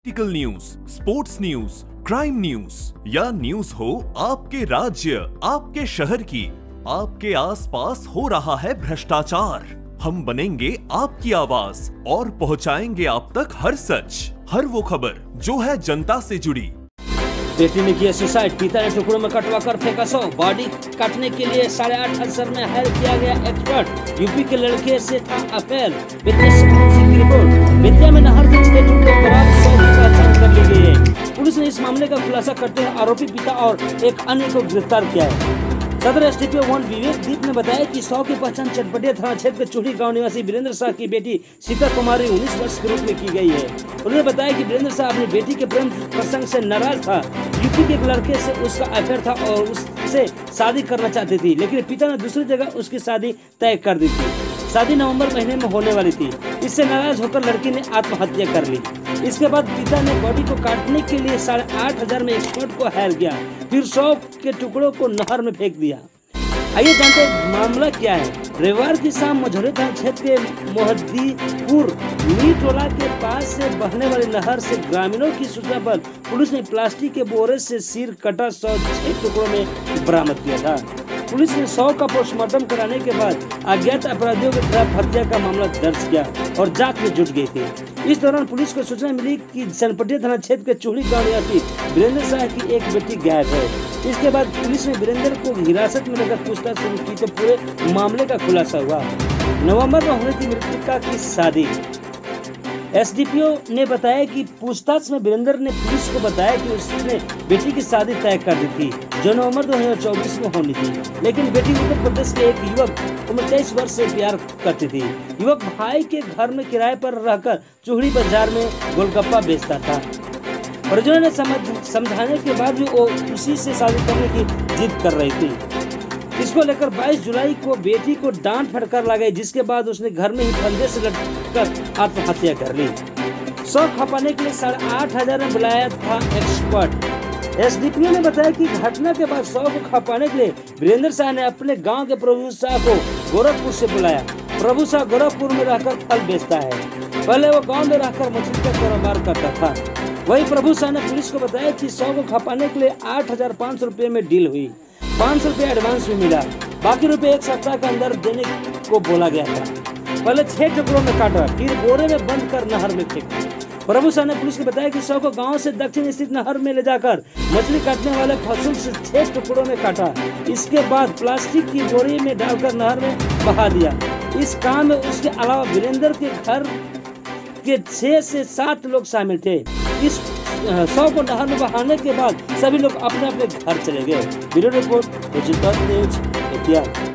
Political news, sports news, crime news या news हो आपके राज्य, आपके शहर की, आपके आसपास हो रहा है भ्रष्टाचार, हम बनेंगे आपकी आवाज और पहुंचाएंगे आप तक हर सच, हर वो खबर जो है जनता से जुड़ी। बेटी ने किया सुसाइड, पिता ने टुकड़ों में कटवा कर फेंका शव। बॉडी काटने के लिए 8,500 में हायर किया गया एक्सपर्ट। यूपी के लड़के से था अफेयर। की रिपोर्ट। विद्या में नहर से 6 टुकड़े खराब शव की पहचान कर ली गई है। पुलिस ने इस मामले का खुलासा करते हुए आरोपी पिता और एक अन्य को गिरफ्तार किया है। सदर एसडीपीओ 1 विवेक दीप ने बताया कि शव की पहचान चटपटिया थाना क्षेत्र के चूड़ी गांव निवासी वीरेंद्र शाह की बेटी सीता कुमारी 19 वर्ष के रूप में की गई है। उन्होंने बताया कि वीरेंद्र शाह अपनी बेटी के प्रेम प्रसंग से नाराज था। यूपी के एक लड़के से उसका अफेयर था और उससे शादी करना चाहती थी, लेकिन पिता ने दूसरी जगह उसकी शादी तय कर दी थी। शादी नवंबर महीने में होने वाली थी। इससे नाराज होकर लड़की ने आत्महत्या कर ली। इसके बाद पिता ने बॉडी को काटने के लिए 8,500 में एक्सपर्ट को हायर किया, फिर शव के टुकड़ों को नहर में फेंक दिया। आइए जानते हैं मामला क्या है। रविवार की शाम मझौली थाना क्षेत्र के मोहद्दीपुर मीटोला के पास से बहने वाली नहर से ग्रामीणों की सूचना पर पुलिस ने प्लास्टिक के बोरे से सिर कटा शव 6 टुकड़ों में बरामद किया था। पुलिस ने शव का पोस्टमार्टम कराने के बाद अज्ञात अपराधियों के खिलाफ हत्या का मामला दर्ज किया और जांच में जुट गई थी। इस दौरान पुलिस को सूचना मिली कि चनपटिया थाना क्षेत्र के चूड़ी गांव निवासी वीरेंद्र शाह की एक बेटी गायब है। इसके बाद पुलिस ने वीरेंद्र को हिरासत में लेकर पूछताछ शुरू की तो पूरे मामले का खुलासा हुआ। नवंबर में होने थी मृतका की शादी। एसडीपीओ ने बताया कि पूछताछ में वीरेंद्र ने पुलिस को बताया कि उसने बेटी की शादी तय कर दी थी जो नवंबर 2024 में होनी थी, लेकिन बेटी उत्तर प्रदेश के एक युवक उम्र 23 वर्ष से प्यार करती थी। युवक भाई के घर में किराए पर रहकर चूड़ी बाजार में गोलगप्पा बेचता था। परिजनों ने समझाने के बाद भी वो उसी से शादी करने की जिद कर रही थी। इसको लेकर 22 जुलाई को बेटी को डांट फटकार लगाई, जिसके बाद उसने घर में ही फंदे से लटकर आत्महत्या कर ली। शव खपाने के लिए 8,500 में बुलाया था एक्सपर्ट। एसडीपीओ ने बताया कि घटना के बाद शव को खपाने के लिए वीरेंद्र शाह ने अपने गांव के प्रभु शाह को गोरखपुर से बुलाया। प्रभु शाह गोरखपुर में रहकर फल बेचता है। पहले वो गाँव में रहकर मछली का कारोबार करता था। वही प्रभु शाह ने पुलिस को बताया कि शव को खपाने के लिए 8,500 रुपये में डील हुई। 500 रुपये एडवांस भी मिला, बाकी रुपए एक सप्ताह के अंदर देने को बोला गया था। पहले 6 टुकड़ों में काटा, फिर बोरे में बंद कर नहर में फेंका। प्रभु शाह ने पुलिस को बताया कि शव को गांव से दक्षिण स्थित नहर में ले जाकर मछली काटने वाले फसूल से 6 टुकड़ों में काटा। इसके बाद प्लास्टिक की बोरी में डालकर नहर में बहा दिया। इस काम में उसके अलावा वीरेंद्र के घर के 6 से 7 लोग शामिल थे। इस शव को नहर में बहाने के बाद सभी लोग अपने अपने घर चले गए। Bureau report, news India.